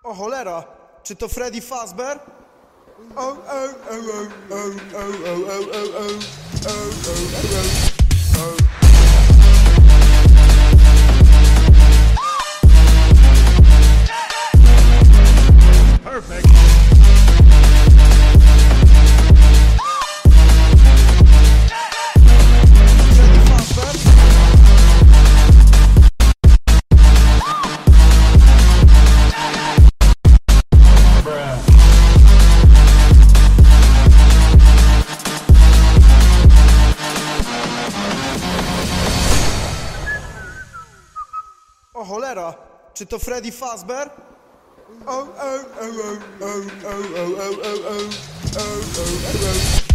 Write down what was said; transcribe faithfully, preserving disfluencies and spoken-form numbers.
O cholera, czy to Freddy Fazbear? O, o, o, o, o, o, o, o, o, o, o, o. Perfect. Freddy Fazbear? O cholera, czy to Freddy Fazbear? O, o, o, o, o, o, o, o, o, o, o, o, o, o.